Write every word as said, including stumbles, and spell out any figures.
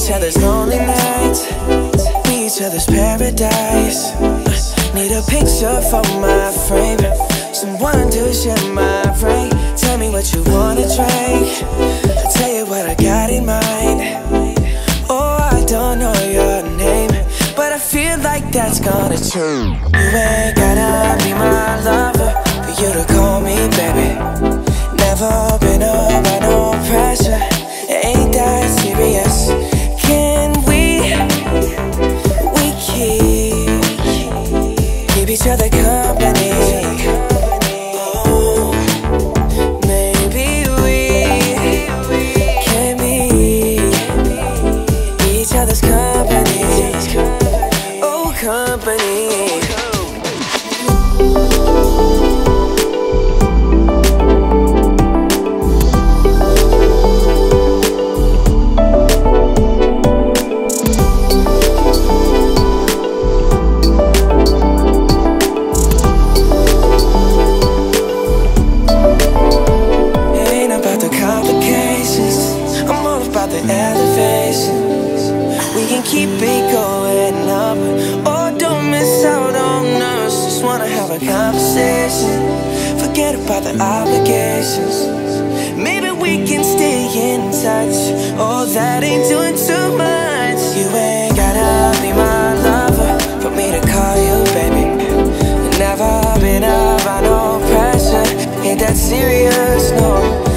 each other's lonely nights, be each other's paradise. Need a picture for my frame, someone to share my brain. Tell me what you wanna drink, I'll tell you what I got in mind. Oh, I don't know your name, but I feel like that's gonna change. You ain't gotta be my lover for you to call me baby. Never been under no pressure, it ain't that serious. Can we, we keep, keep each other company? Oh, maybe we can be each other's company. Oh, company. Keep it going up, oh don't miss out on us. Just wanna have a conversation, forget about the obligations. Maybe we can stay in touch, oh that ain't doing too much. You ain't gotta be my lover for me to call you baby. Never been up by no pressure, ain't that serious, no.